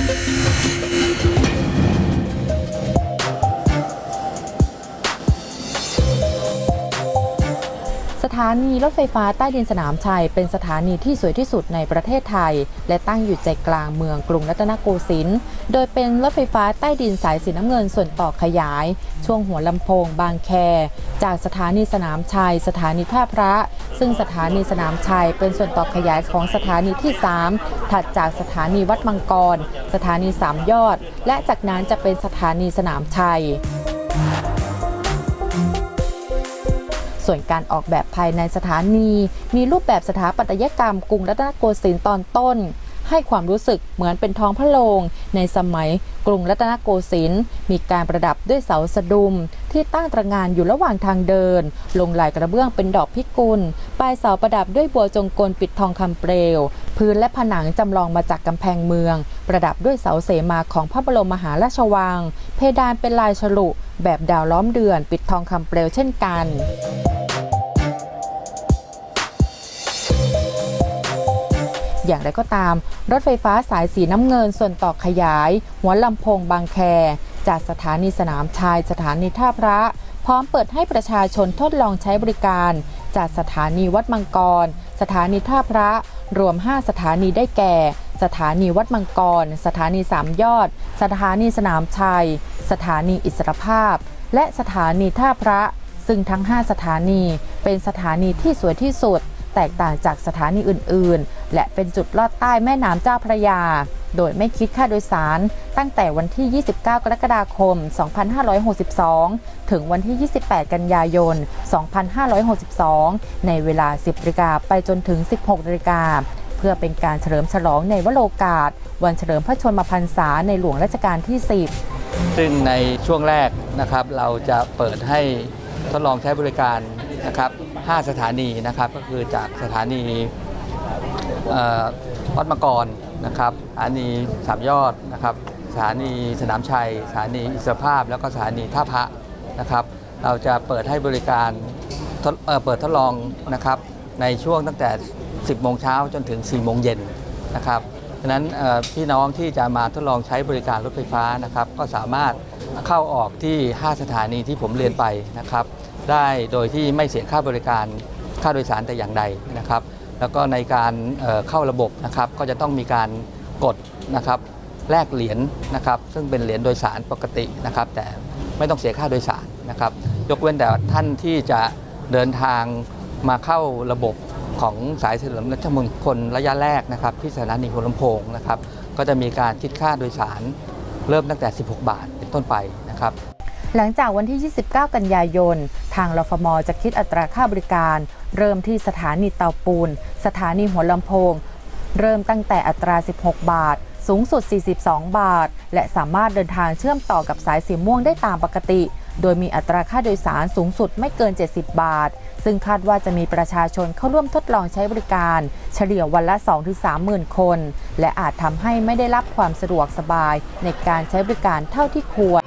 สถานีรถไฟฟ้าใต้ดินสนามชัยเป็นสถานีที่สวยที่สุดในประเทศไทยและตั้งอยู่ใจกลางเมืองกรุงรัตนโกสินทร์โดยเป็นรถไฟฟ้าใต้ดินสายสีน้ำเงินส่วนต่อขยายช่วงหัวลำโพงบางแคจากสถานีสนามชัยสถานีท่าพระซึ่งสถานีสนามชัยเป็นส่วนต่อขยายของสถานีที่3ถัดจากสถานีวัดมังกรสถานี3ยอดและจากนั้นจะเป็นสถานีสนามชัยส่วนการออกแบบภายในสถานีมีรูปแบบสถาปัตยกรรมกรุงรัตนโกสินทร์ตอนต้นให้ความรู้สึกเหมือนเป็นท้องพระโรงในสมัยกรุงรัตนโกสินทร์มีการประดับด้วยเสาสะดุมที่ตั้งตระหง่านอยู่ระหว่างทางเดินลงลายกระเบื้องเป็นดอกพิกุลปลายเสาประดับด้วยบัวจงกลปิดทองคำเปลวพื้นและผนังจำลองมาจากกำแพงเมืองประดับด้วยเสาเสมาของพระบรมมหาราชวังเพดานเป็นลายฉลุแบบดาวล้อมเดือนปิดทองคำเปลวเช่นกันอย่างไรก็ตามรถไฟฟ้าสายสีน้ำเงินส่วนต่อขยายหัวลำโพงบางแคจากสถานีสนามชัยสถานีท่าพระพร้อมเปิดให้ประชาชนทดลองใช้บริการจากสถานีวัดมังกรสถานีท่าพระรวม5สถานีได้แก่สถานีวัดมังกรสถานี3ยอดสถานีสนามชัยสถานีอิสรภาพและสถานีท่าพระซึ่งทั้ง5สถานีเป็นสถานีที่สวยที่สุดแตกต่างจากสถานีอื่นๆและเป็นจุดลอดใต้แม่น้ำเจ้าพระยาโดยไม่คิดค่าโดยสารตั้งแต่วันที่ 29 กรกฎาคม 2562 ถึงวันที่ 28 กันยายน 2562 ในเวลา 10 นาฬิกาไปจนถึง 16 นาฬิกาเพื่อเป็นการเฉลิมฉลองในวโรกาสวันเฉลิมพระชนมพรรษาในหลวงรัชกาลที่ 10 ซึ่งในช่วงแรกนะครับเราจะเปิดให้ทดลองใช้บริการนะครับ5 สถานีนะครับก็คือจากสถานีวัดมังกรนะครับสถานี3ยอดนะครับสถานีสนามชัยสถานีอิสรภาพแล้วก็สถานีท่าพระนะครับเราจะเปิดให้บริการเปิดทดลองนะครับในช่วงตั้งแต่ 10 โมงเช้าจนถึง 4 โมงเย็นนะครับดังนั้นพี่น้องที่จะมาทดลองใช้บริการรถไฟฟ้านะครับก็สามารถเข้าออกที่5 สถานีที่ผมเรียนไปนะครับได้โดยที่ไม่เสียค่าบริการค่าโดยสารแต่อย่างใดนะครับแล้วก็ในการเข้าระบบนะครับก็จะต้องมีการกดนะครับแลกเหรียญนะครับซึ่งเป็นเหรียญโดยสารปกตินะครับแต่ไม่ต้องเสียค่าโดยสารนะครับยกเว้นแต่ท่านที่จะเดินทางมาเข้าระบบของสายเฉลิมราชมงคลระยะแรกนะครับที่สถานีหัวลำโพงนะครับก็จะมีการคิดค่าโดยสารเริ่มตั้งแต่16 บาทเป็นต้นไปนะครับหลังจากวันที่ 29 กันยายนทางรฟม.จะคิดอัตราค่าบริการเริ่มที่สถานีเตาปูนสถานีหัวลำโพงเริ่มตั้งแต่อัตรา16 บาทสูงสุด42 บาทและสามารถเดินทางเชื่อมต่อกับสายสีม่วงได้ตามปกติโดยมีอัตราค่าโดยสารสูงสุดไม่เกิน70 บาทซึ่งคาดว่าจะมีประชาชนเข้าร่วมทดลองใช้บริการเฉลี่ยวันละ 2-30,000 คนและอาจทำให้ไม่ได้รับความสะดวกสบายในการใช้บริการเท่าที่ควร